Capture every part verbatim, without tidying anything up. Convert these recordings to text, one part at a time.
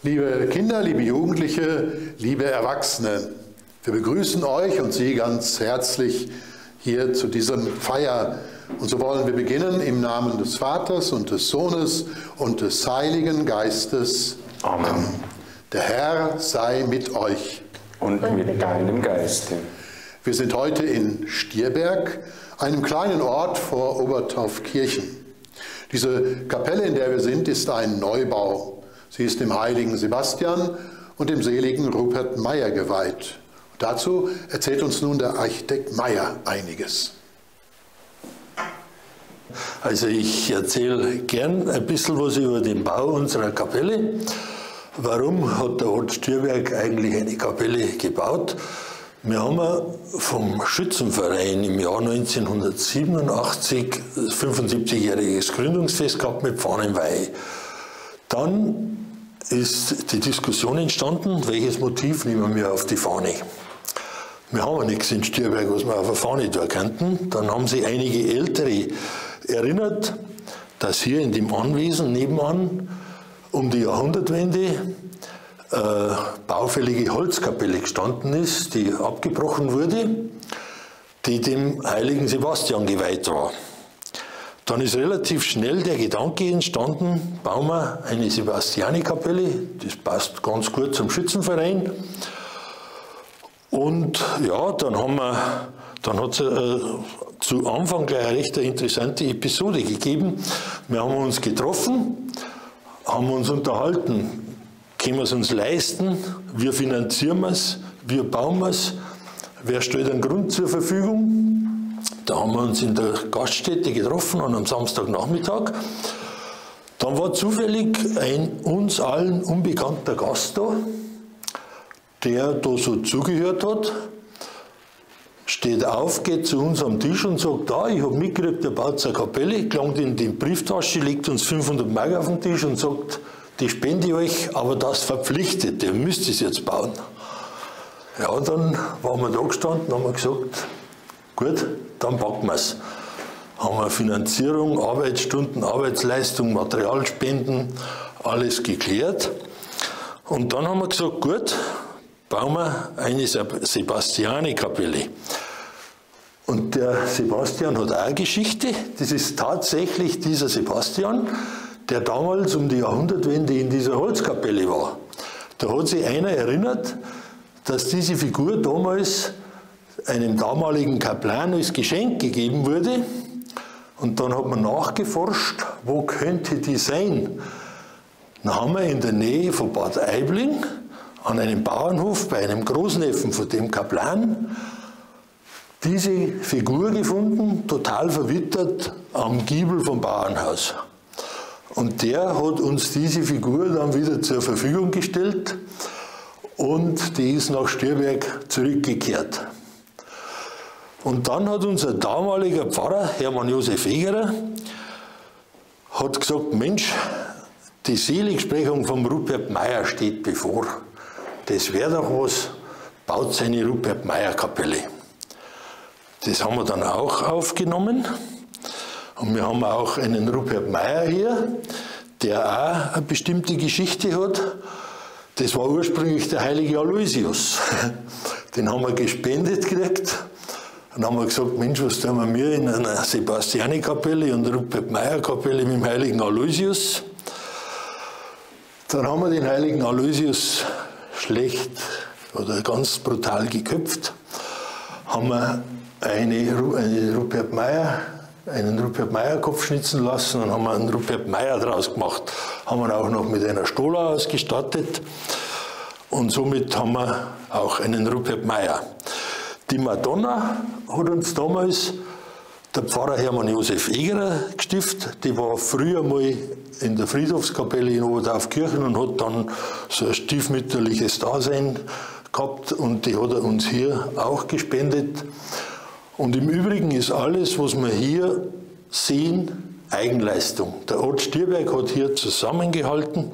Liebe Kinder, liebe Jugendliche, liebe Erwachsene, wir begrüßen euch und Sie ganz herzlich hier zu diesem Feier. Und so wollen wir beginnen im Namen des Vaters und des Sohnes und des Heiligen Geistes. Amen. Der Herr sei mit euch. Und mit deinem Geiste. Wir sind heute in Stierberg, einem kleinen Ort vor Obertaufkirchen. Diese Kapelle, in der wir sind, ist ein Neubau. Sie ist dem heiligen Sebastian und dem seligen Rupert Meyer geweiht. Dazu erzählt uns nun der Architekt Meyer einiges. Also ich erzähle gern ein bisschen was über den Bau unserer Kapelle. Warum hat der Ort Stierberg eigentlich eine Kapelle gebaut? Wir haben vom Schützenverein im Jahr neunzehnhundertsiebenundachtzig das fünfundsiebzigjähriges Gründungsfest gehabt mit Fahnenweih. Dann ist die Diskussion entstanden, welches Motiv nehmen wir auf die Fahne. Wir haben ja nichts in Stierberg, was wir auf der Fahne tun könnten. Dann haben sich einige Ältere erinnert, dass hier in dem Anwesen nebenan um die Jahrhundertwende äh, baufällige Holzkapelle gestanden ist, die abgebrochen wurde, die dem heiligen Sebastian geweiht war. Dann ist relativ schnell der Gedanke entstanden, bauen wir eine Sebastiani-Kapelle, das passt ganz gut zum Schützenverein. Und ja, dann haben wir, dann hat es äh, zu Anfang gleich eine recht interessante Episode gegeben. Wir haben uns getroffen, haben uns unterhalten, können wir es uns leisten, wie finanzieren wir es, wie bauen wir es, wer stellt einen Grund zur Verfügung. Da haben wir uns in der Gaststätte getroffen an einem Samstagnachmittag. Dann war zufällig ein uns allen unbekannter Gast da, der da so zugehört hat, steht auf, geht zu uns am Tisch und sagt, da, ich habe mitgekriegt, der baut eine Kapelle, gelangt in die Brieftasche, legt uns fünfhundert Mark auf den Tisch und sagt, die spende ich euch, aber das verpflichtet, ihr müsst es jetzt bauen. Ja, dann waren wir da gestanden und haben gesagt, gut, dann packen wir es. Haben wir Finanzierung, Arbeitsstunden, Arbeitsleistung, Materialspenden, alles geklärt. Und dann haben wir gesagt, gut, bauen wir eine Sebastiani-Kapelle. Und der Sebastian hat auch eine Geschichte. Das ist tatsächlich dieser Sebastian, der damals um die Jahrhundertwende in dieser Holzkapelle war. Da hat sich einer erinnert, dass diese Figur damals einem damaligen Kaplan als Geschenk gegeben wurde. Und dann hat man nachgeforscht, wo könnte die sein. Dann haben wir in der Nähe von Bad Aibling an einem Bauernhof bei einem Großneffen von dem Kaplan diese Figur gefunden, total verwittert am Giebel vom Bauernhaus. Und der hat uns diese Figur dann wieder zur Verfügung gestellt und die ist nach Stierberg zurückgekehrt. Und dann hat unser damaliger Pfarrer, Hermann Josef Egerer, hat gesagt, Mensch, die Seligsprechung vom Rupert Meyer steht bevor. Das wäre doch was, baut seine Rupert Meyer Kapelle. Das haben wir dann auch aufgenommen. Und wir haben auch einen Rupert Meyer hier, der auch eine bestimmte Geschichte hat. Das war ursprünglich der heilige Aloysius. Den haben wir gespendet gekriegt. Dann haben wir gesagt, Mensch, was tun wir in einer Sebastiani-Kapelle und einer Rupert-Meyer-Kapelle mit dem heiligen Aloysius? Dann haben wir den heiligen Aloysius schlecht oder ganz brutal geköpft, haben wir eine, eine Rupert Meyer, einen Rupert Meyer Kopf schnitzen lassen und haben einen Rupert Meyer draus gemacht. Haben wir auch noch mit einer Stola ausgestattet und somit haben wir auch einen Rupert Meyer. Die Madonna hat uns damals der Pfarrer Hermann Josef Egerer gestiftet. Die war früher mal in der Friedhofskapelle in Obertaufkirchen und hat dann so ein stiefmütterliches Dasein gehabt und die hat er uns hier auch gespendet. Und im Übrigen ist alles, was wir hier sehen, Eigenleistung. Der Ort Stierberg hat hier zusammengehalten,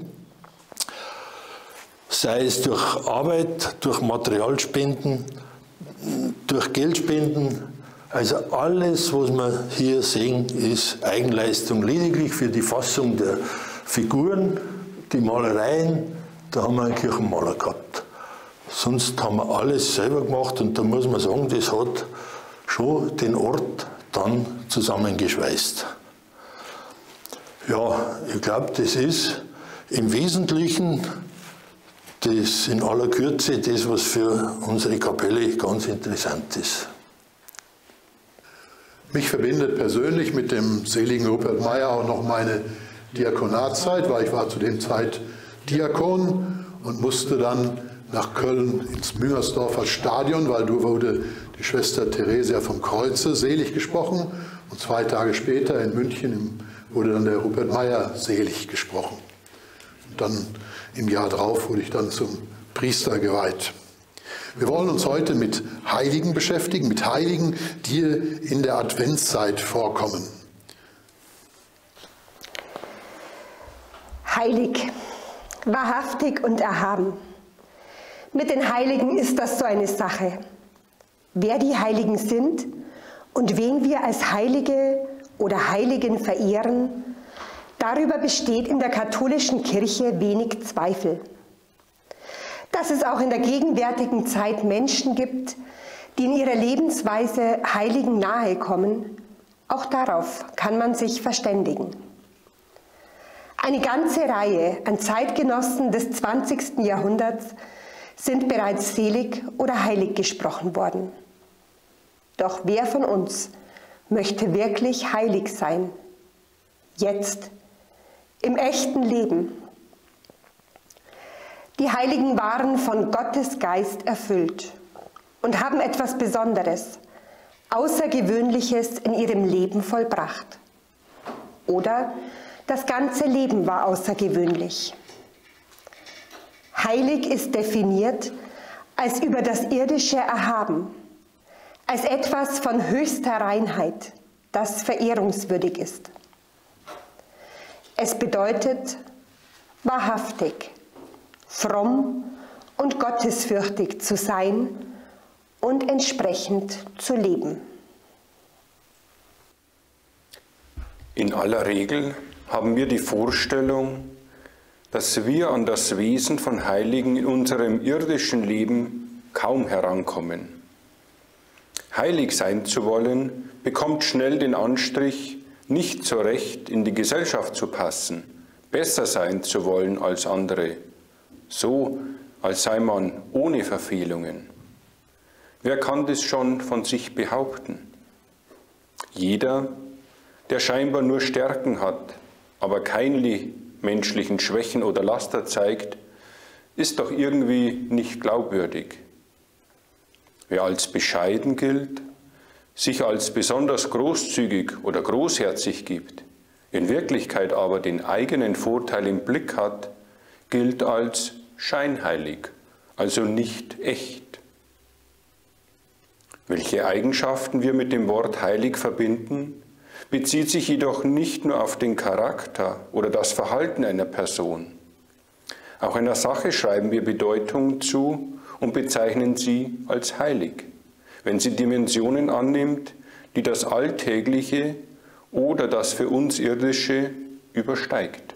sei es durch Arbeit, durch Materialspenden, durch Geldspenden. Also alles, was wir hier sehen, ist Eigenleistung. Lediglich für die Fassung der Figuren, die Malereien, da haben wir einen Kirchenmaler gehabt. Sonst haben wir alles selber gemacht und da muss man sagen, das hat schon den Ort dann zusammengeschweißt. Ja, ich glaube, das ist im Wesentlichen das in aller Kürze das, was für unsere Kapelle ganz interessant ist. Mich verbindet persönlich mit dem seligen Rupert Meier auch noch meine Diakonatszeit, weil ich war zu dem Zeit Diakon und musste dann nach Köln ins Müngersdorfer Stadion, weil da wurde die Schwester Theresia vom Kreuze selig gesprochen und zwei Tage später in München wurde dann der Rupert Meier selig gesprochen. Und dann im Jahr drauf wurde ich dann zum Priester geweiht. Wir wollen uns heute mit Heiligen beschäftigen, mit Heiligen, die in der Adventszeit vorkommen. Heilig, wahrhaftig und erhaben. Mit den Heiligen ist das so eine Sache. Wer die Heiligen sind und wen wir als Heilige oder Heiligen verehren, darüber besteht in der katholischen Kirche wenig Zweifel. Dass es auch in der gegenwärtigen Zeit Menschen gibt, die in ihrer Lebensweise Heiligen nahe kommen, auch darauf kann man sich verständigen. Eine ganze Reihe an Zeitgenossen des zwanzigsten Jahrhunderts sind bereits selig oder heilig gesprochen worden. Doch wer von uns möchte wirklich heilig sein? Jetzt, im echten Leben. Die Heiligen waren von Gottes Geist erfüllt und haben etwas Besonderes, Außergewöhnliches in ihrem Leben vollbracht. Oder das ganze Leben war außergewöhnlich. Heilig ist definiert als über das Irdische erhaben, als etwas von höchster Reinheit, das verehrungswürdig ist. Es bedeutet wahrhaftig, fromm und gottesfürchtig zu sein und entsprechend zu leben. In aller Regel haben wir die Vorstellung, dass wir an das Wesen von Heiligen in unserem irdischen Leben kaum herankommen. Heilig sein zu wollen, bekommt schnell den Anstrich, nicht so recht in die Gesellschaft zu passen, besser sein zu wollen als andere, so als sei man ohne Verfehlungen. Wer kann das schon von sich behaupten? Jeder, der scheinbar nur Stärken hat, aber keine menschlichen Schwächen oder Laster zeigt, ist doch irgendwie nicht glaubwürdig. Wer als bescheiden gilt, sich als besonders großzügig oder großherzig gibt, in Wirklichkeit aber den eigenen Vorteil im Blick hat, gilt als scheinheilig, also nicht echt. Welche Eigenschaften wir mit dem Wort heilig verbinden, bezieht sich jedoch nicht nur auf den Charakter oder das Verhalten einer Person. Auch einer Sache schreiben wir Bedeutung zu und bezeichnen sie als heilig, wenn sie Dimensionen annimmt, die das Alltägliche oder das für uns Irdische übersteigt.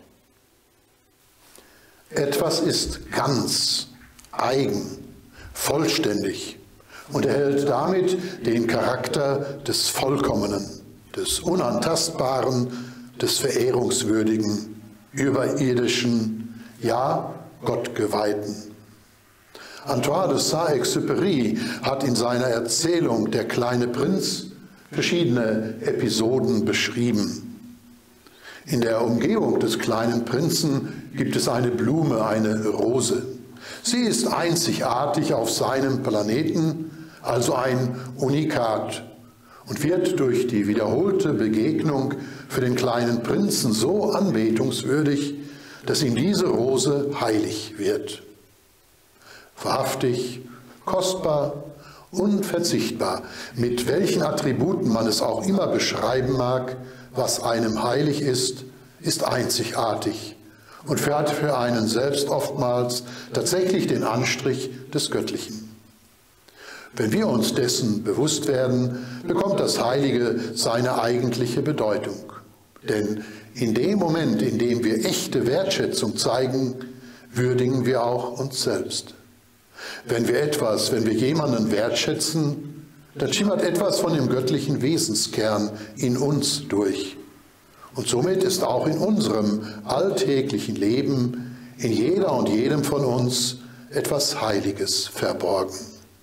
Etwas ist ganz, eigen, vollständig und erhält damit den Charakter des Vollkommenen, des Unantastbaren, des Verehrungswürdigen, Überirdischen, ja Gottgeweihten. Antoine de Saint-Exupéry hat in seiner Erzählung Der kleine Prinz verschiedene Episoden beschrieben. In der Umgebung des kleinen Prinzen gibt es eine Blume, eine Rose. Sie ist einzigartig auf seinem Planeten, also ein Unikat, und wird durch die wiederholte Begegnung für den kleinen Prinzen so anbetungswürdig, dass ihm diese Rose heilig wird. Wahrhaftig, kostbar, unverzichtbar, mit welchen Attributen man es auch immer beschreiben mag, was einem heilig ist, ist einzigartig und hat für einen selbst oftmals tatsächlich den Anstrich des Göttlichen. Wenn wir uns dessen bewusst werden, bekommt das Heilige seine eigentliche Bedeutung. Denn in dem Moment, in dem wir echte Wertschätzung zeigen, würdigen wir auch uns selbst. Wenn wir etwas, wenn wir jemanden wertschätzen, dann schimmert etwas von dem göttlichen Wesenskern in uns durch. Und somit ist auch in unserem alltäglichen Leben, in jeder und jedem von uns, etwas Heiliges verborgen.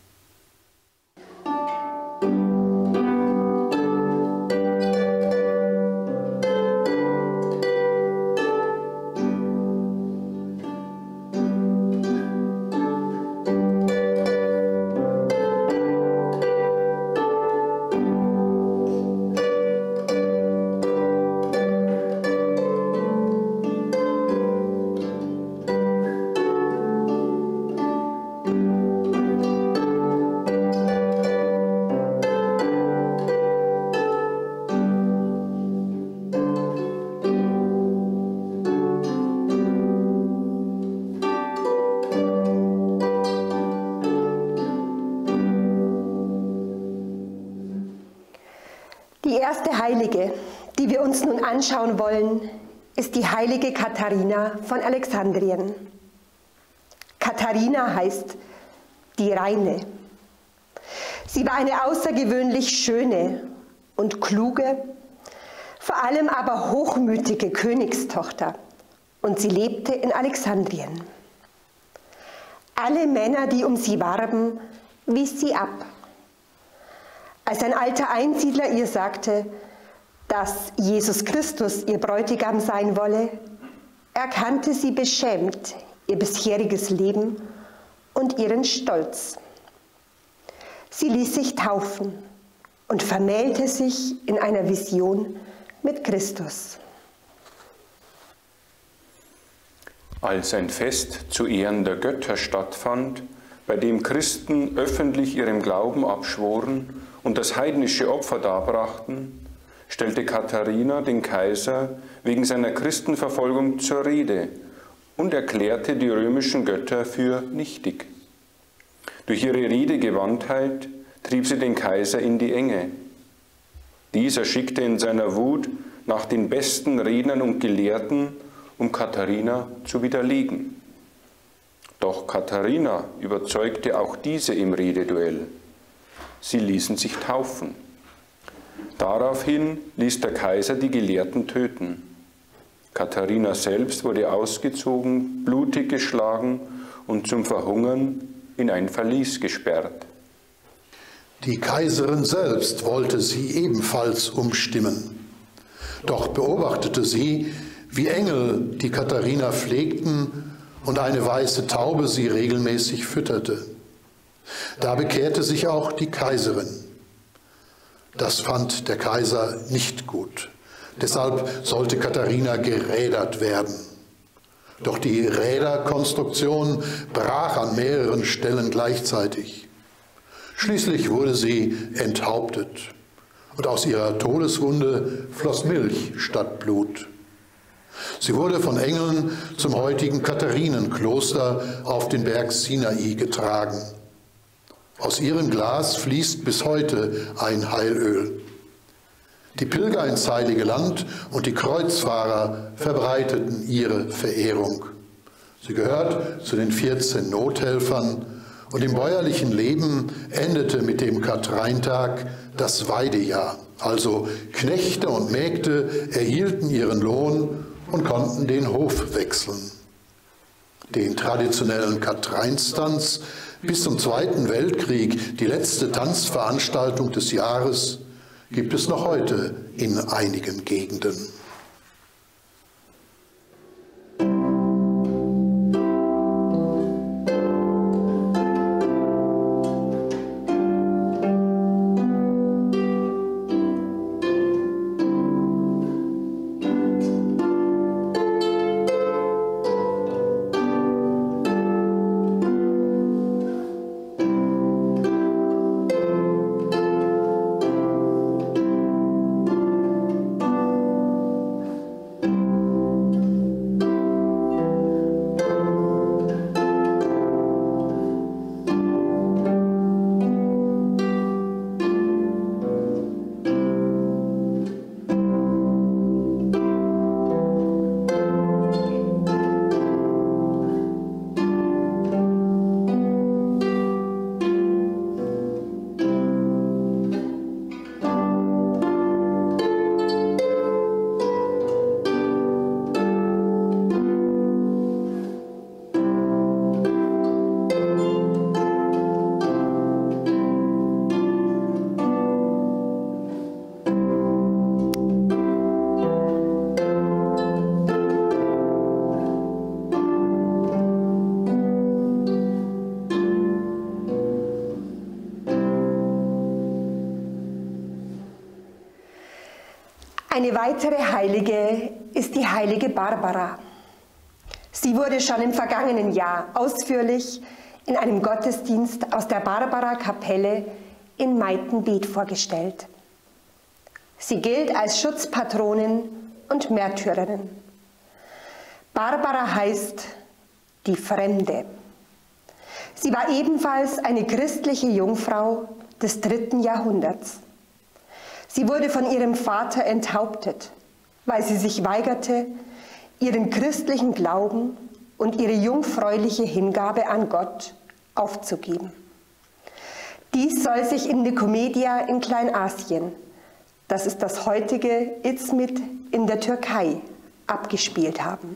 Die erste Heilige, die wir uns nun anschauen wollen, ist die heilige Katharina von Alexandrien. Katharina heißt die Reine. Sie war eine außergewöhnlich schöne und kluge, vor allem aber hochmütige Königstochter, und sie lebte in Alexandrien. Alle Männer, die um sie warben, wies sie ab. Als ein alter Einsiedler ihr sagte, dass Jesus Christus ihr Bräutigam sein wolle, erkannte sie beschämt ihr bisheriges Leben und ihren Stolz. Sie ließ sich taufen und vermählte sich in einer Vision mit Christus. Als ein Fest zu Ehren der Götter stattfand, bei dem Christen öffentlich ihrem Glauben abschworen und das heidnische Opfer darbrachten, stellte Katharina den Kaiser wegen seiner Christenverfolgung zur Rede und erklärte die römischen Götter für nichtig. Durch ihre Redegewandtheit trieb sie den Kaiser in die Enge. Dieser schickte in seiner Wut nach den besten Rednern und Gelehrten, um Katharina zu widerlegen. Doch Katharina überzeugte auch diese im Rededuell. Sie ließen sich taufen. Daraufhin ließ der Kaiser die Gelehrten töten. Katharina selbst wurde ausgezogen, blutig geschlagen und zum Verhungern in ein Verlies gesperrt. Die Kaiserin selbst wollte sie ebenfalls umstimmen. Doch beobachtete sie, wie Engel die Katharina pflegten und eine weiße Taube sie regelmäßig fütterte. Da bekehrte sich auch die Kaiserin. Das fand der Kaiser nicht gut. Deshalb sollte Katharina gerädert werden. Doch die Räderkonstruktion brach an mehreren Stellen gleichzeitig. Schließlich wurde sie enthauptet und aus ihrer Todeswunde floss Milch statt Blut. Sie wurde von Engeln zum heutigen Katharinenkloster auf den Berg Sinai getragen. Aus ihrem Glas fließt bis heute ein Heilöl. Die Pilger ins Heilige Land und die Kreuzfahrer verbreiteten ihre Verehrung. Sie gehört zu den vierzehn Nothelfern und im bäuerlichen Leben endete mit dem Karfreitag das Weidejahr. Also Knechte und Mägde erhielten ihren Lohn und konnten den Hof wechseln. Den traditionellen Karfreitstanz, bis zum Zweiten Weltkrieg die letzte Tanzveranstaltung des Jahres, gibt es noch heute in einigen Gegenden. Eine weitere Heilige ist die heilige Barbara. Sie wurde schon im vergangenen Jahr ausführlich in einem Gottesdienst aus der Barbara-Kapelle in Meitenbeet vorgestellt. Sie gilt als Schutzpatronin und Märtyrerin. Barbara heißt die Fremde. Sie war ebenfalls eine christliche Jungfrau des dritten Jahrhunderts. Sie wurde von ihrem Vater enthauptet, weil sie sich weigerte, ihren christlichen Glauben und ihre jungfräuliche Hingabe an Gott aufzugeben. Dies soll sich in Nikomedia in Kleinasien, das ist das heutige Izmit in der Türkei, abgespielt haben.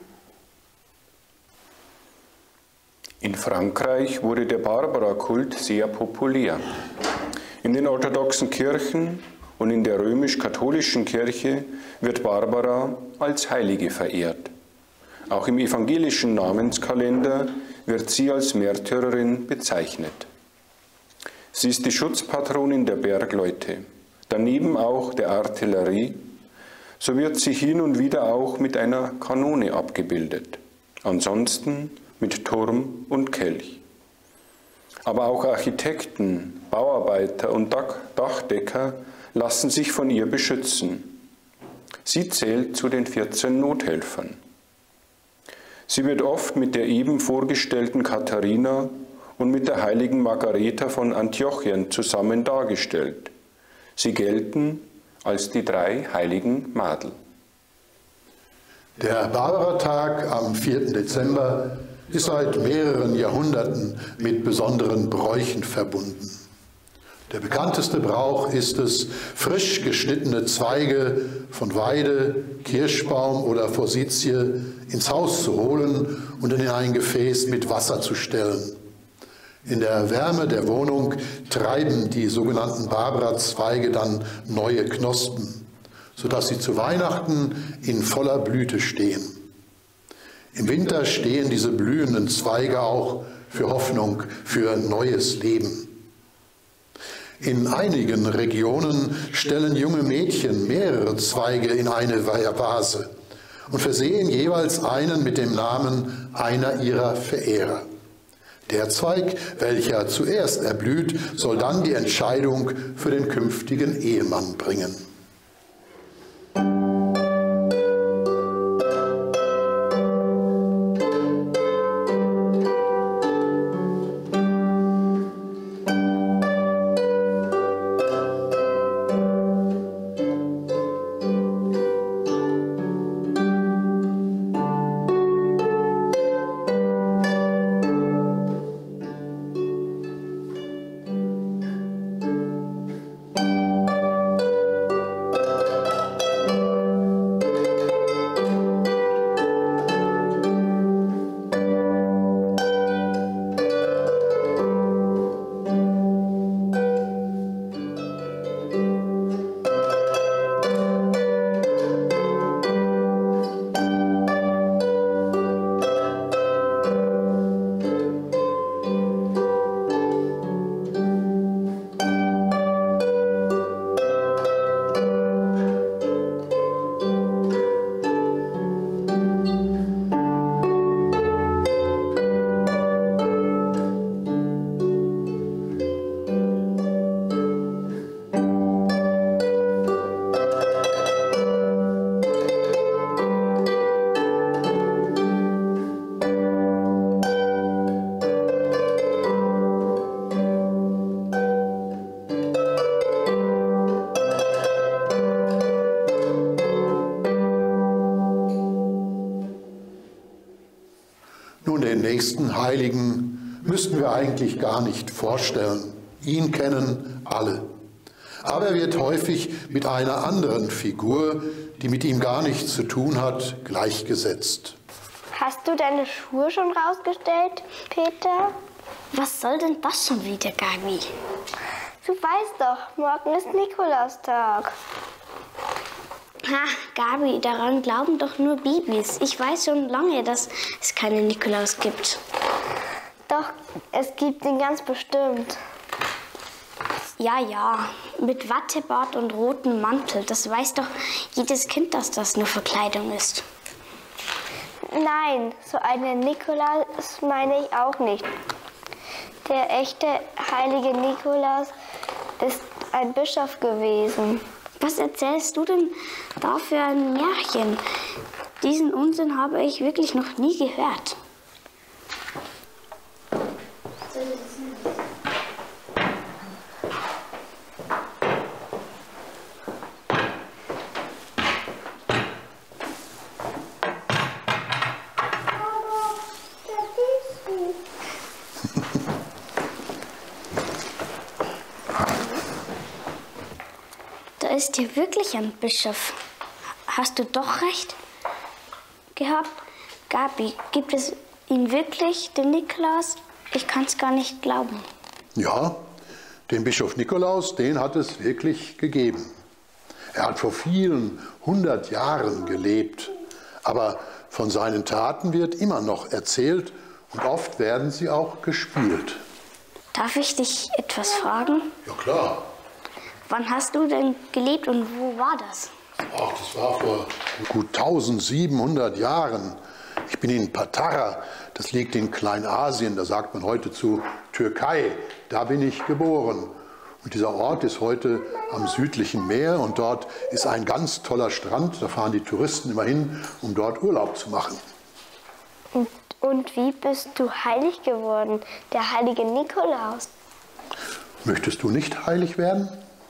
In Frankreich wurde der Barbara-Kult sehr populär. In den orthodoxen Kirchen und in der römisch-katholischen Kirche wird Barbara als Heilige verehrt. Auch im evangelischen Namenskalender wird sie als Märtyrerin bezeichnet. Sie ist die Schutzpatronin der Bergleute, daneben auch der Artillerie. So wird sie hin und wieder auch mit einer Kanone abgebildet, ansonsten mit Turm und Kelch. Aber auch Architekten, Bauarbeiter und Dachdecker lassen sich von ihr beschützen. Sie zählt zu den vierzehn Nothelfern. Sie wird oft mit der eben vorgestellten Katharina und mit der heiligen Margareta von Antiochien zusammen dargestellt. Sie gelten als die drei heiligen Madel. Der Barbaratag am vierten Dezember ist seit mehreren Jahrhunderten mit besonderen Bräuchen verbunden. Der bekannteste Brauch ist es, frisch geschnittene Zweige von Weide, Kirschbaum oder Forsythie ins Haus zu holen und in ein Gefäß mit Wasser zu stellen. In der Wärme der Wohnung treiben die sogenannten Barbara-Zweige dann neue Knospen, sodass sie zu Weihnachten in voller Blüte stehen. Im Winter stehen diese blühenden Zweige auch für Hoffnung, für neues Leben. In einigen Regionen stellen junge Mädchen mehrere Zweige in eine Vase und versehen jeweils einen mit dem Namen einer ihrer Verehrer. Der Zweig, welcher zuerst erblüht, soll dann die Entscheidung für den künftigen Ehemann bringen. Nun, den nächsten Heiligen müssten wir eigentlich gar nicht vorstellen. Ihn kennen alle. Aber er wird häufig mit einer anderen Figur, die mit ihm gar nichts zu tun hat, gleichgesetzt. Hast du deine Schuhe schon rausgestellt, Peter? Was soll denn das schon wieder, Gabi? Du weißt doch, morgen ist Nikolaustag. Ha, Gabi, daran glauben doch nur Bibis. Ich weiß schon lange, dass es keinen Nikolaus gibt. Doch, es gibt ihn ganz bestimmt. Ja, ja, mit Wattebart und rotem Mantel. Das weiß doch jedes Kind, dass das nur Verkleidung ist. Nein, so einen Nikolaus meine ich auch nicht. Der echte heilige Nikolaus ist ein Bischof gewesen. Was erzählst du denn da für ein Märchen? Diesen Unsinn habe ich wirklich noch nie gehört. Da ist hier wirklich ein Bischof. Hast du doch recht gehabt? Gabi, gibt es ihn wirklich, den Nikolaus? Ich kann es gar nicht glauben. Ja, den Bischof Nikolaus, den hat es wirklich gegeben. Er hat vor vielen hundert Jahren gelebt, aber von seinen Taten wird immer noch erzählt und oft werden sie auch gespielt. Darf ich dich etwas fragen? Ja klar. Wann hast du denn gelebt und wo war das? Ach, das war vor gut tausendsiebenhundert Jahren. Ich bin in Patara, das liegt in Kleinasien, da sagt man heute zu Türkei. Da bin ich geboren. Und dieser Ort ist heute am südlichen Meer und dort ist ein ganz toller Strand. Da fahren die Touristen immer hin, um dort Urlaub zu machen. Und, und wie bist du heilig geworden, der heilige Nikolaus? Möchtest du nicht heilig werden?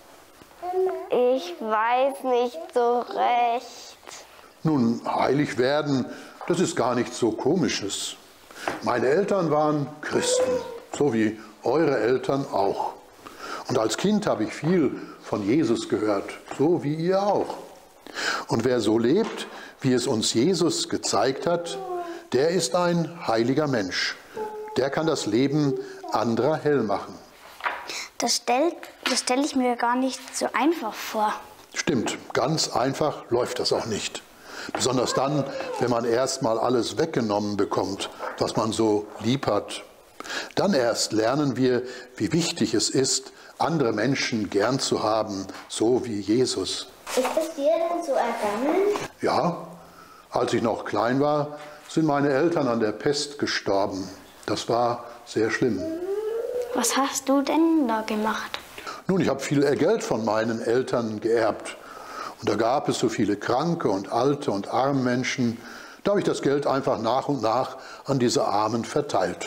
Ich weiß nicht so recht. Nun, heilig werden, das ist gar nichts so Komisches. Meine Eltern waren Christen, so wie eure Eltern auch. Und als Kind habe ich viel von Jesus gehört, so wie ihr auch. Und wer so lebt, wie es uns Jesus gezeigt hat, der ist ein heiliger Mensch. Der kann das Leben anderer hell machen. Das stelle das stell ich mir gar nicht so einfach vor. Stimmt, ganz einfach läuft das auch nicht. Besonders dann, wenn man erst mal alles weggenommen bekommt, was man so lieb hat. Dann erst lernen wir, wie wichtig es ist, andere Menschen gern zu haben, so wie Jesus. Ist es dir denn so ergangen? Ja, als ich noch klein war, sind meine Eltern an der Pest gestorben. Das war sehr schlimm. Was hast du denn da gemacht? Nun, ich habe viel Geld von meinen Eltern geerbt. Und da gab es so viele kranke und alte und arme Menschen. Da habe ich das Geld einfach nach und nach an diese Armen verteilt.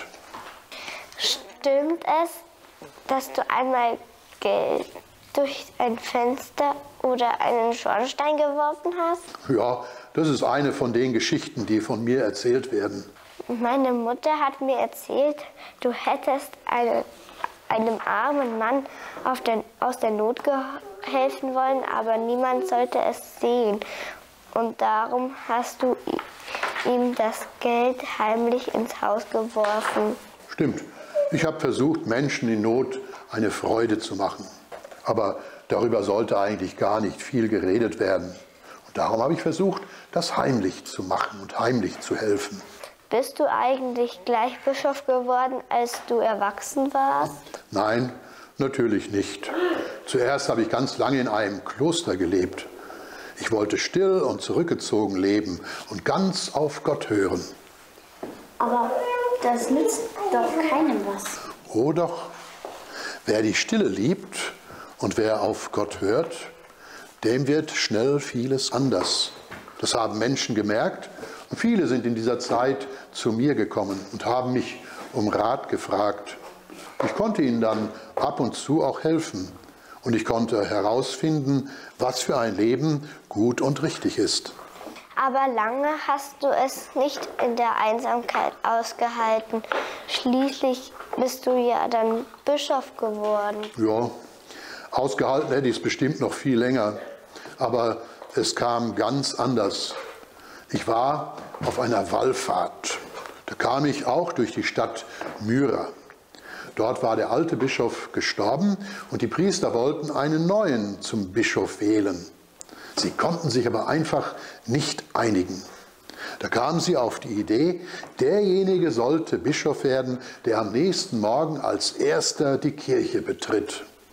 Stimmt es, dass du einmal Geld durch ein Fenster oder einen Schornstein geworfen hast? Ja, das ist eine von den Geschichten, die von mir erzählt werden. Meine Mutter hat mir erzählt, du hättest eine, einem armen Mann auf den, aus der Not helfen wollen, aber niemand sollte es sehen. Und darum hast du ihm das Geld heimlich ins Haus geworfen. Stimmt. Ich habe versucht, Menschen in Not eine Freude zu machen. Aber darüber sollte eigentlich gar nicht viel geredet werden. Und darum habe ich versucht, das heimlich zu machen und heimlich zu helfen. Bist du eigentlich gleich Bischof geworden, als du erwachsen warst? Nein, natürlich nicht. Zuerst habe ich ganz lange in einem Kloster gelebt. Ich wollte still und zurückgezogen leben und ganz auf Gott hören. Aber das nützt doch keinem was. Oh doch, wer die Stille liebt und wer auf Gott hört, dem wird schnell vieles anders. Das haben Menschen gemerkt und viele sind in dieser Zeit zu mir gekommen und haben mich um Rat gefragt. Ich konnte ihnen dann ab und zu auch helfen und ich konnte herausfinden, was für ein Leben gut und richtig ist. Aber lange hast du es nicht in der Einsamkeit ausgehalten. Schließlich bist du ja dann Bischof geworden. Ja, ausgehalten hätte ich es bestimmt noch viel länger. Aber es kam ganz anders. Ich war auf einer Wallfahrt. Da kam ich auch durch die Stadt Myra. Dort war der alte Bischof gestorben und die Priester wollten einen neuen zum Bischof wählen. Sie konnten sich aber einfach nicht einigen. Da kamen sie auf die Idee, derjenige sollte Bischof werden, der am nächsten Morgen als erster die Kirche betritt.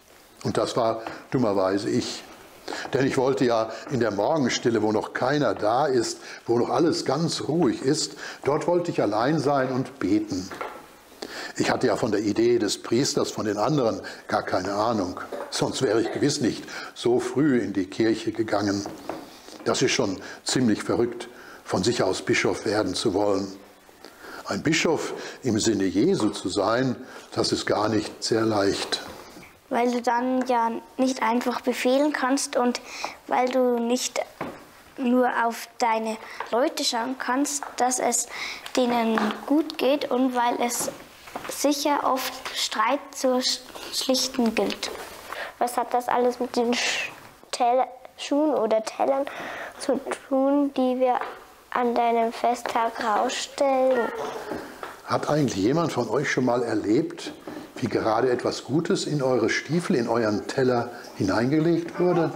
Und das war dummerweise ich. Denn ich wollte ja in der Morgenstille, wo noch keiner da ist, wo noch alles ganz ruhig ist, dort wollte ich allein sein und beten. Ich hatte ja von der Idee des Priesters, von den anderen, gar keine Ahnung. Sonst wäre ich gewiss nicht so früh in die Kirche gegangen. Das ist schon ziemlich verrückt, von sich aus Bischof werden zu wollen. Ein Bischof im Sinne Jesu zu sein, das ist gar nicht sehr leicht. Weil du dann ja nicht einfach befehlen kannst und weil du nicht nur auf deine Leute schauen kannst, dass es denen gut geht und weil es sicher oft Streit zu schlichten gilt. Was hat das alles mit den Teller, Schuhen oder Tellern zu tun, die wir an deinem Festtag rausstellen? Hat eigentlich jemand von euch schon mal erlebt, wie gerade etwas Gutes in eure Stiefel, in euren Teller hineingelegt wurde?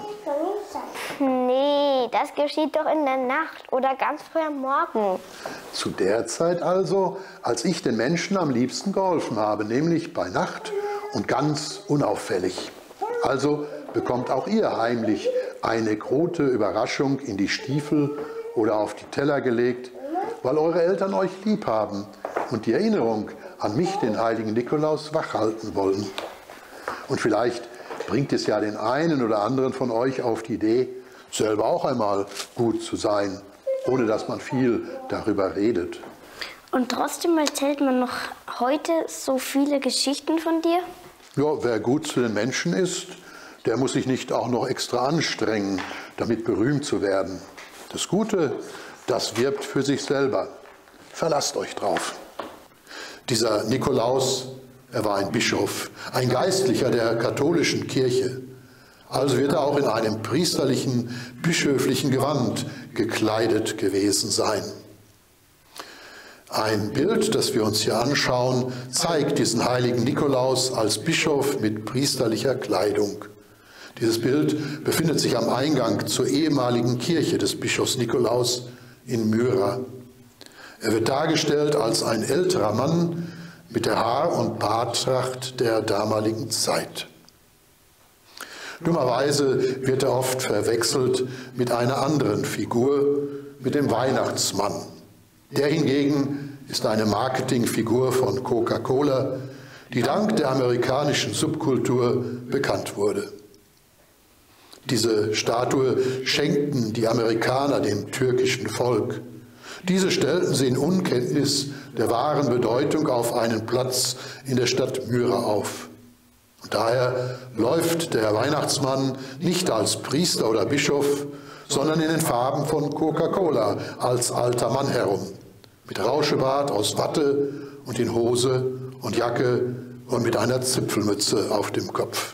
Nee, das geschieht doch in der Nacht oder ganz früh am Morgen. Zu der Zeit also, als ich den Menschen am liebsten geholfen habe, nämlich bei Nacht und ganz unauffällig. Also bekommt auch ihr heimlich eine große Überraschung in die Stiefel oder auf die Teller gelegt, weil eure Eltern euch lieb haben und die Erinnerung an mich, den heiligen Nikolaus, wachhalten wollen. Und vielleicht bringt es ja den einen oder anderen von euch auf die Idee, selber auch einmal gut zu sein, ohne dass man viel darüber redet. Und trotzdem erzählt man noch heute so viele Geschichten von dir? Ja, wer gut zu den Menschen ist, der muss sich nicht auch noch extra anstrengen, damit berühmt zu werden. Das Gute, das wirbt für sich selber. Verlasst euch drauf. Dieser Nikolaus, er war ein Bischof, ein Geistlicher der katholischen Kirche. Also wird er auch in einem priesterlichen, bischöflichen Gewand gekleidet gewesen sein. Ein Bild, das wir uns hier anschauen, zeigt diesen heiligen Nikolaus als Bischof mit priesterlicher Kleidung. Dieses Bild befindet sich am Eingang zur ehemaligen Kirche des Bischofs Nikolaus in Myra. Er wird dargestellt als ein älterer Mann mit der Haar- und Barttracht der damaligen Zeit. Dummerweise wird er oft verwechselt mit einer anderen Figur, mit dem Weihnachtsmann. Der hingegen ist eine Marketingfigur von Coca-Cola, die dank der amerikanischen Subkultur bekannt wurde. Diese Statue schenkten die Amerikaner dem türkischen Volk. Diese stellten sie in Unkenntnis der wahren Bedeutung auf einen Platz in der Stadt Myra auf. Und daher läuft der Weihnachtsmann nicht als Priester oder Bischof, sondern in den Farben von Coca-Cola als alter Mann herum, mit Rauschebart aus Watte und in Hose und Jacke und mit einer Zipfelmütze auf dem Kopf.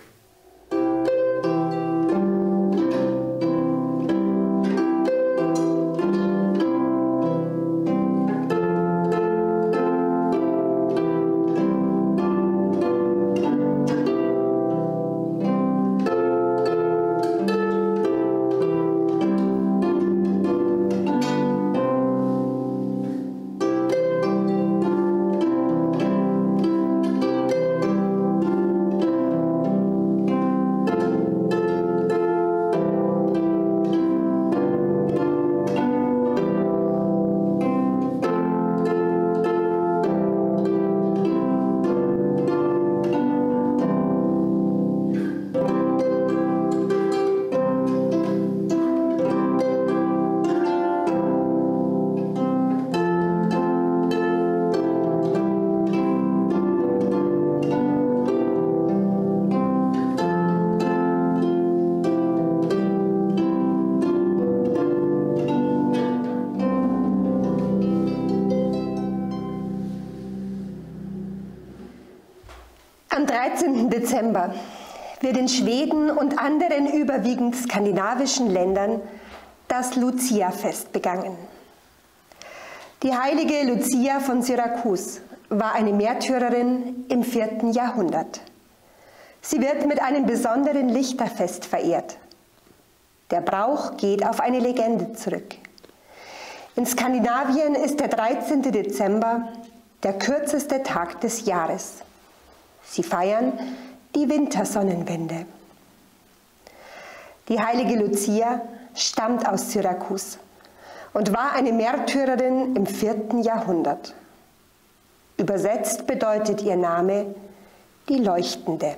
Am dreizehnten Dezember wird in Schweden und anderen überwiegend skandinavischen Ländern das Lucia-Fest begangen. Die heilige Lucia von Syrakus war eine Märtyrerin im vierten Jahrhundert. Sie wird mit einem besonderen Lichterfest verehrt. Der Brauch geht auf eine Legende zurück. In Skandinavien ist der dreizehnte Dezember der kürzeste Tag des Jahres. Sie feiern die Wintersonnenwende. Die heilige Lucia stammt aus Syrakus und war eine Märtyrerin im vierten Jahrhundert. Übersetzt bedeutet ihr Name die Leuchtende.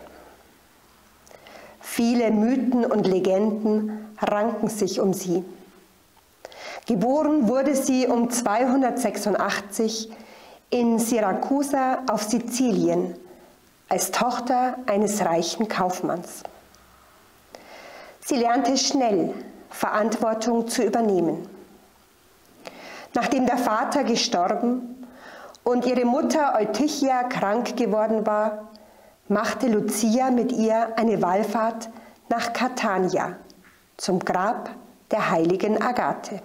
Viele Mythen und Legenden ranken sich um sie. Geboren wurde sie um zweihundertsechsundachtzig in Syrakusa auf Sizilien als Tochter eines reichen Kaufmanns. Sie lernte schnell, Verantwortung zu übernehmen. Nachdem der Vater gestorben und ihre Mutter Eutychia krank geworden war, machte Lucia mit ihr eine Wallfahrt nach Catania zum Grab der heiligen Agathe.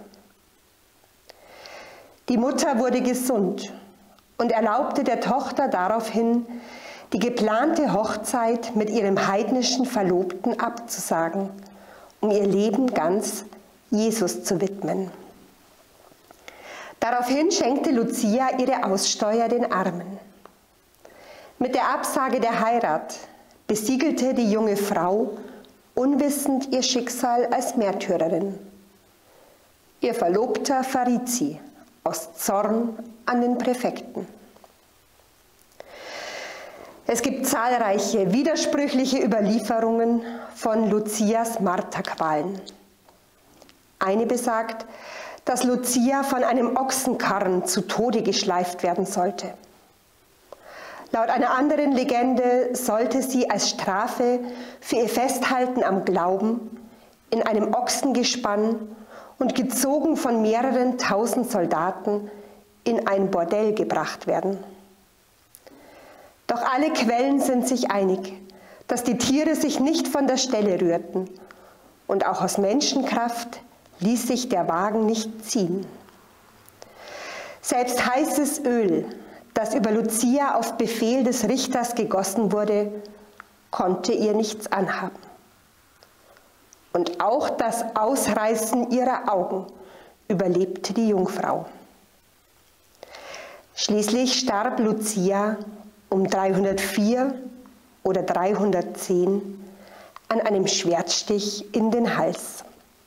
Die Mutter wurde gesund und erlaubte der Tochter daraufhin, die geplante Hochzeit mit ihrem heidnischen Verlobten abzusagen, um ihr Leben ganz Jesus zu widmen. Daraufhin schenkte Lucia ihre Aussteuer den Armen. Mit der Absage der Heirat besiegelte die junge Frau unwissend ihr Schicksal als Märtyrerin. Ihr Verlobter verriet sie aus Zorn an den Präfekten. Es gibt zahlreiche widersprüchliche Überlieferungen von Lucias Marterqualen. Eine besagt, dass Lucia von einem Ochsenkarren zu Tode geschleift werden sollte. Laut einer anderen Legende sollte sie als Strafe für ihr Festhalten am Glauben in einem Ochsengespann und gezogen von mehreren tausend Soldaten in ein Bordell gebracht werden. Doch alle Quellen sind sich einig, dass die Tiere sich nicht von der Stelle rührten und auch aus Menschenkraft ließ sich der Wagen nicht ziehen. Selbst heißes Öl, das über Lucia auf Befehl des Richters gegossen wurde, konnte ihr nichts anhaben. Und auch das Ausreißen ihrer Augen überlebte die Jungfrau. Schließlich starb Lucia um dreihundertvier oder dreihundertzehn an einem Schwertstich in den Hals.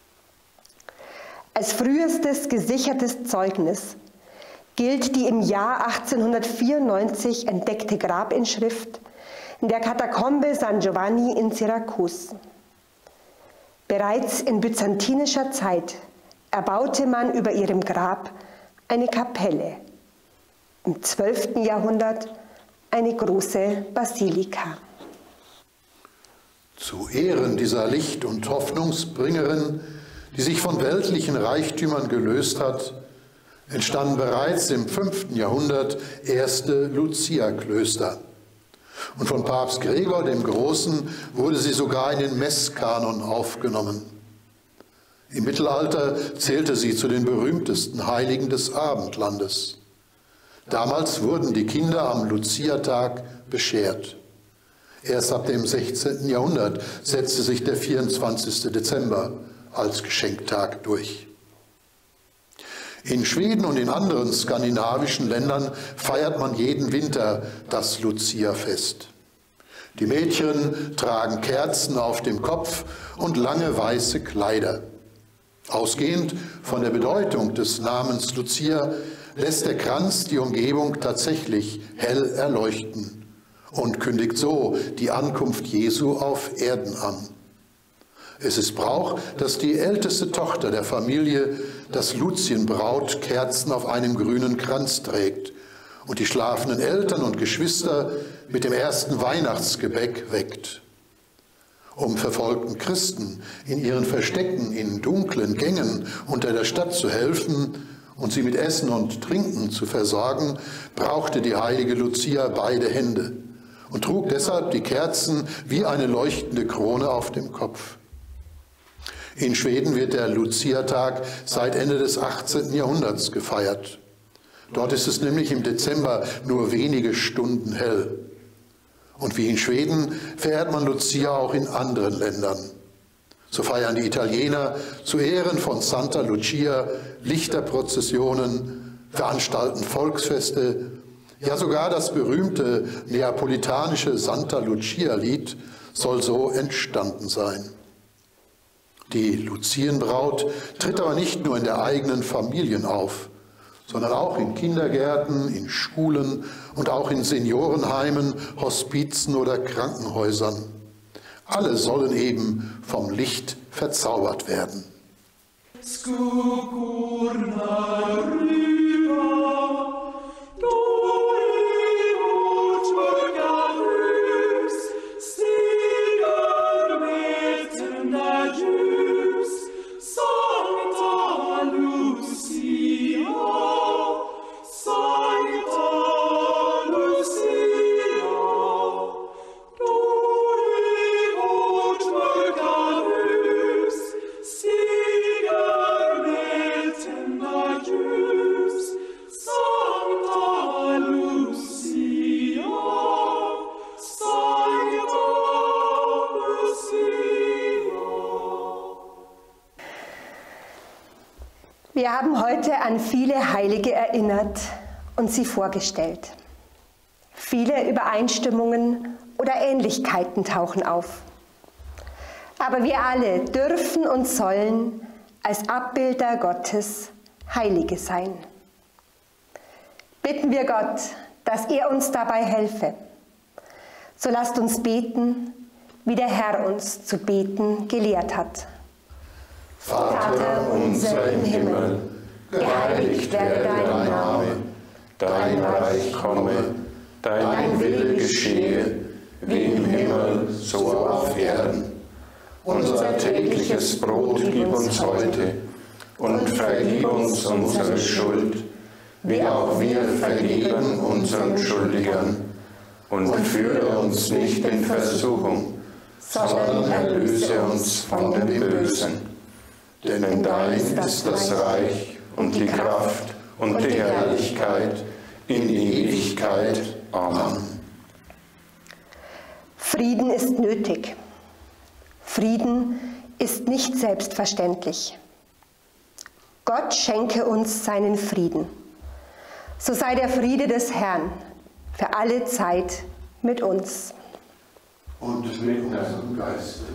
Als frühestes gesichertes Zeugnis gilt die im Jahr achtzehnhundertvierundneunzig entdeckte Grabinschrift in der Katakombe San Giovanni in Syrakus. Bereits in byzantinischer Zeit erbaute man über ihrem Grab eine Kapelle, im zwölften Jahrhundert eine große Basilika. Zu Ehren dieser Licht- und Hoffnungsbringerin, die sich von weltlichen Reichtümern gelöst hat, entstanden bereits im fünften Jahrhundert erste Lucia-Klöster. Und von Papst Gregor dem Großen wurde sie sogar in den Messkanon aufgenommen. Im Mittelalter zählte sie zu den berühmtesten Heiligen des Abendlandes. Damals wurden die Kinder am Lucia-Tag beschert. Erst ab dem sechzehnten Jahrhundert setzte sich der vierundzwanzigste Dezember als Geschenktag durch. In Schweden und in anderen skandinavischen Ländern feiert man jeden Winter das Lucia-Fest. Die Mädchen tragen Kerzen auf dem Kopf und lange weiße Kleider. Ausgehend von der Bedeutung des Namens Lucia lässt der Kranz die Umgebung tatsächlich hell erleuchten und kündigt so die Ankunft Jesu auf Erden an. Es ist Brauch, dass die älteste Tochter der Familie, das Luzienbraut, Kerzen auf einem grünen Kranz trägt und die schlafenden Eltern und Geschwister mit dem ersten Weihnachtsgebäck weckt. Um verfolgten Christen in ihren Verstecken in dunklen Gängen unter der Stadt zu helfen und sie mit Essen und Trinken zu versorgen, brauchte die heilige Lucia beide Hände und trug deshalb die Kerzen wie eine leuchtende Krone auf dem Kopf. In Schweden wird der Lucia-Tag seit Ende des achtzehnten Jahrhunderts gefeiert. Dort ist es nämlich im Dezember nur wenige Stunden hell. Und wie in Schweden verehrt man Lucia auch in anderen Ländern. So feiern die Italiener zu Ehren von Santa Lucia Lichterprozessionen, veranstalten Volksfeste, ja sogar das berühmte neapolitanische Santa Lucia-Lied soll so entstanden sein. Die Luzienbraut tritt aber nicht nur in der eigenen Familie auf, sondern auch in Kindergärten, in Schulen und auch in Seniorenheimen, Hospizen oder Krankenhäusern. Alle sollen eben vom Licht verzaubert werden. Wir haben heute an viele Heilige erinnert und sie vorgestellt. Viele Übereinstimmungen oder Ähnlichkeiten tauchen auf. Aber wir alle dürfen und sollen als Abbilder Gottes Heilige sein. Bitten wir Gott, dass er uns dabei helfe. So lasst uns beten, wie der Herr uns zu beten gelehrt hat. Vater unser im Himmel, geheiligt werde dein Name, dein Reich komme, dein Wille geschehe, wie im Himmel, so auf Erden. Unser tägliches Brot gib uns heute und vergib uns unsere Schuld, wie auch wir vergeben unseren Schuldigern. Und führe uns nicht in Versuchung, sondern erlöse uns von dem Bösen. Denn dein ist das Reich und die Kraft und die Herrlichkeit in Ewigkeit. Amen. Frieden ist nötig. Frieden ist nicht selbstverständlich. Gott schenke uns seinen Frieden. So sei der Friede des Herrn für alle Zeit mit uns. Und mit unserem Geiste.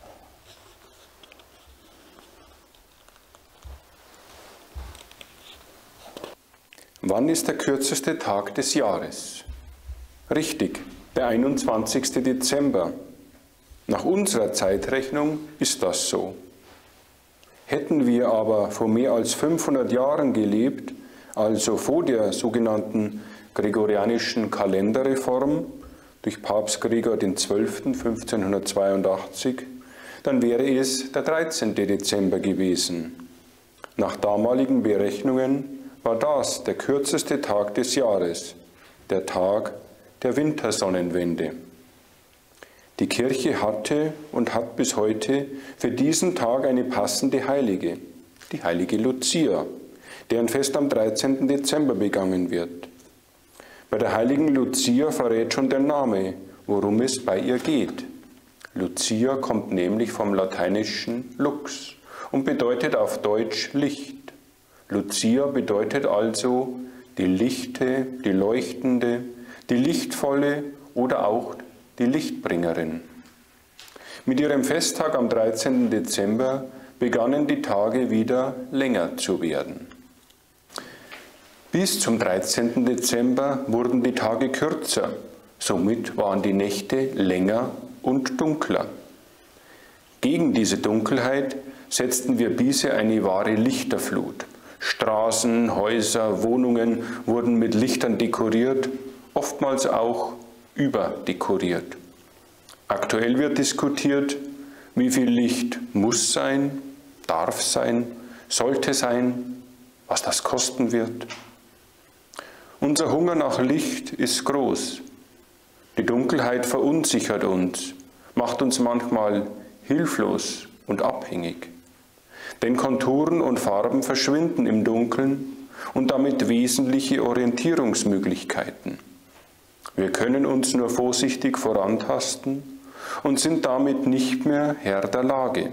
Wann ist der kürzeste Tag des Jahres? Richtig, der einundzwanzigste Dezember. Nach unserer Zeitrechnung ist das so. Hätten wir aber vor mehr als fünfhundert Jahren gelebt, also vor der sogenannten gregorianischen Kalenderreform durch Papst Gregor den zwölften fünfzehnhundertzweiundachtzig, dann wäre es der dreizehnte Dezember gewesen. Nach damaligen Berechnungen war das der kürzeste Tag des Jahres, der Tag der Wintersonnenwende. Die Kirche hatte und hat bis heute für diesen Tag eine passende Heilige, die heilige Lucia, deren Fest am dreizehnten Dezember begangen wird. Bei der heiligen Lucia verrät schon der Name, worum es bei ihr geht. Lucia kommt nämlich vom lateinischen lux und bedeutet auf Deutsch Licht. Lucia bedeutet also die lichte, die leuchtende, die lichtvolle oder auch die Lichtbringerin. Mit ihrem Festtag am dreizehnten Dezember begannen die Tage wieder länger zu werden. Bis zum dreizehnten Dezember wurden die Tage kürzer, somit waren die Nächte länger und dunkler. Gegen diese Dunkelheit setzten wir bisher eine wahre Lichterflut. Straßen, Häuser, Wohnungen wurden mit Lichtern dekoriert, oftmals auch überdekoriert. Aktuell wird diskutiert, wie viel Licht muss sein, darf sein, sollte sein, was das kosten wird. Unser Hunger nach Licht ist groß. Die Dunkelheit verunsichert uns, macht uns manchmal hilflos und abhängig. Denn Konturen und Farben verschwinden im Dunkeln und damit wesentliche Orientierungsmöglichkeiten. Wir können uns nur vorsichtig vorantasten und sind damit nicht mehr Herr der Lage.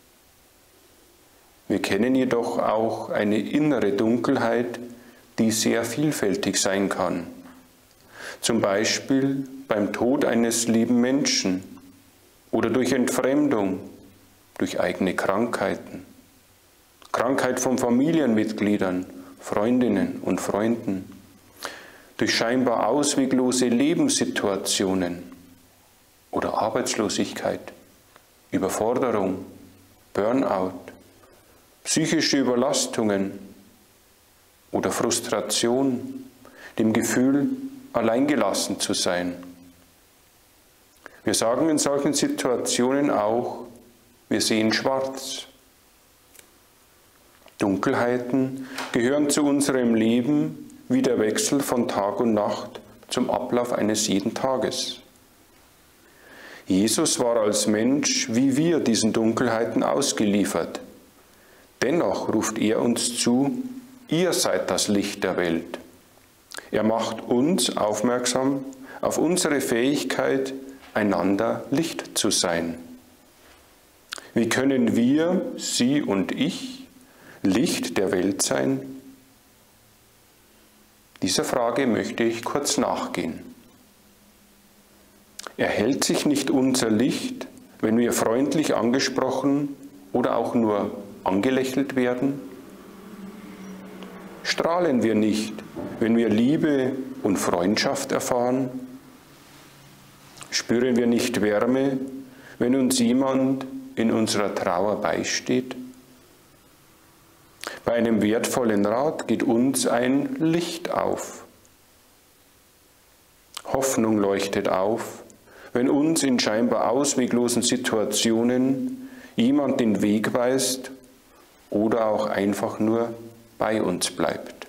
Wir kennen jedoch auch eine innere Dunkelheit, die sehr vielfältig sein kann. Zum Beispiel beim Tod eines lieben Menschen oder durch Entfremdung, durch eigene Krankheiten, Krankheit von Familienmitgliedern, Freundinnen und Freunden, durch scheinbar ausweglose Lebenssituationen oder Arbeitslosigkeit, Überforderung, Burnout, psychische Überlastungen oder Frustration, dem Gefühl, alleingelassen zu sein. Wir sagen in solchen Situationen auch, wir sehen schwarz. Dunkelheiten gehören zu unserem Leben wie der Wechsel von Tag und Nacht zum Ablauf eines jeden Tages. Jesus war als Mensch wie wir diesen Dunkelheiten ausgeliefert. Dennoch ruft er uns zu, ihr seid das Licht der Welt. Er macht uns aufmerksam auf unsere Fähigkeit, einander Licht zu sein. Wie können wir, Sie und ich, Licht der Welt sein? Dieser Frage möchte ich kurz nachgehen. Erhält sich nicht unser Licht, wenn wir freundlich angesprochen oder auch nur angelächelt werden? Strahlen wir nicht, wenn wir Liebe und Freundschaft erfahren? Spüren wir nicht Wärme, wenn uns jemand in unserer Trauer beisteht? Bei einem wertvollen Rat geht uns ein Licht auf. Hoffnung leuchtet auf, wenn uns in scheinbar ausweglosen Situationen jemand den Weg weist oder auch einfach nur bei uns bleibt.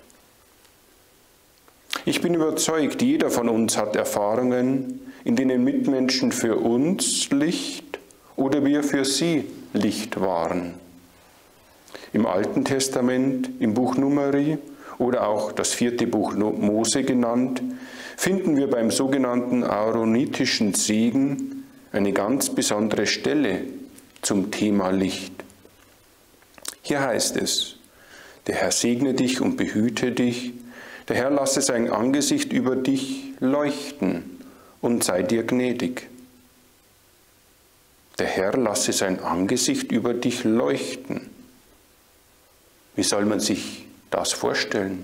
Ich bin überzeugt, jeder von uns hat Erfahrungen, in denen Mitmenschen für uns Licht oder wir für sie Licht waren. Im Alten Testament, im Buch Numeri oder auch das vierte Buch Mose genannt, finden wir beim sogenannten aaronitischen Segen eine ganz besondere Stelle zum Thema Licht. Hier heißt es, der Herr segne dich und behüte dich, der Herr lasse sein Angesicht über dich leuchten und sei dir gnädig. Der Herr lasse sein Angesicht über dich leuchten. Wie soll man sich das vorstellen?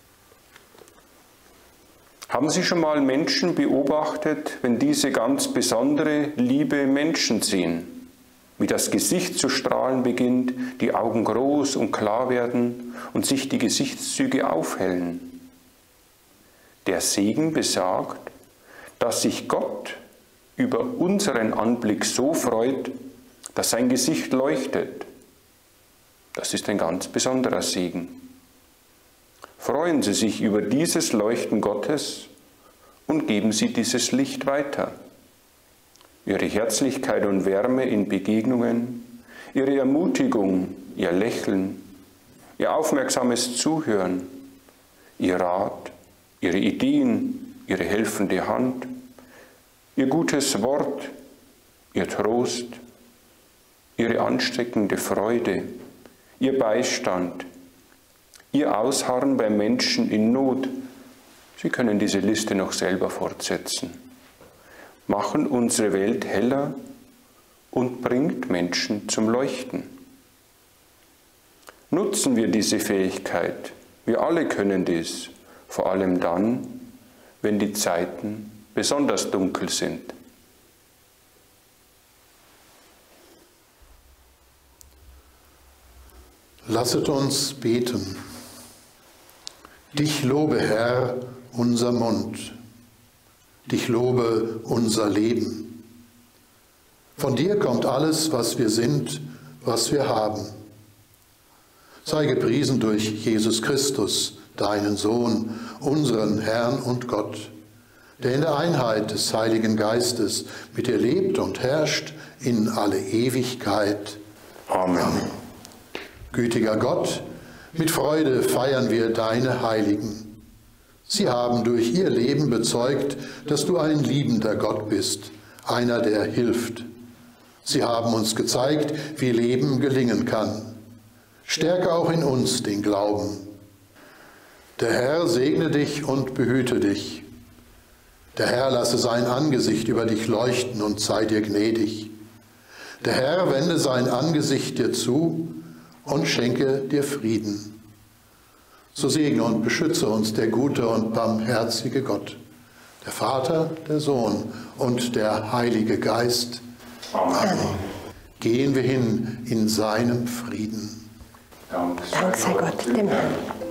Haben Sie schon mal Menschen beobachtet, wenn diese ganz besondere, liebe Menschen sehen, wie das Gesicht zu strahlen beginnt, die Augen groß und klar werden und sich die Gesichtszüge aufhellen? Der Segen besagt, dass sich Gott über unseren Anblick so freut, dass sein Gesicht leuchtet. Das ist ein ganz besonderer Segen. Freuen Sie sich über dieses Leuchten Gottes und geben Sie dieses Licht weiter. Ihre Herzlichkeit und Wärme in Begegnungen, Ihre Ermutigung, Ihr Lächeln, Ihr aufmerksames Zuhören, Ihr Rat, Ihre Ideen, Ihre helfende Hand, Ihr gutes Wort, Ihr Trost, Ihre ansteckende Freude, Ihr Beistand, Ihr Ausharren bei Menschen in Not, Sie können diese Liste noch selber fortsetzen, machen unsere Welt heller und bringt Menschen zum Leuchten. Nutzen wir diese Fähigkeit, wir alle können dies, vor allem dann, wenn die Zeiten besonders dunkel sind. Lasset uns beten. Dich lobe, Herr, unser Mund. Dich lobe unser Leben. Von dir kommt alles, was wir sind, was wir haben. Sei gepriesen durch Jesus Christus, deinen Sohn, unseren Herrn und Gott, der in der Einheit des Heiligen Geistes mit dir lebt und herrscht in alle Ewigkeit. Amen. Amen. Gütiger Gott, mit Freude feiern wir deine Heiligen. Sie haben durch ihr Leben bezeugt, dass du ein liebender Gott bist, einer, der hilft. Sie haben uns gezeigt, wie Leben gelingen kann. Stärke auch in uns den Glauben. Der Herr segne dich und behüte dich. Der Herr lasse sein Angesicht über dich leuchten und sei dir gnädig. Der Herr wende sein Angesicht dir zu und schenke dir Frieden. So segne und beschütze uns der gute und barmherzige Gott, der Vater, der Sohn und der Heilige Geist. Amen. Gehen wir hin in seinem Frieden. Dank Dank sei Gott, dem Herrn.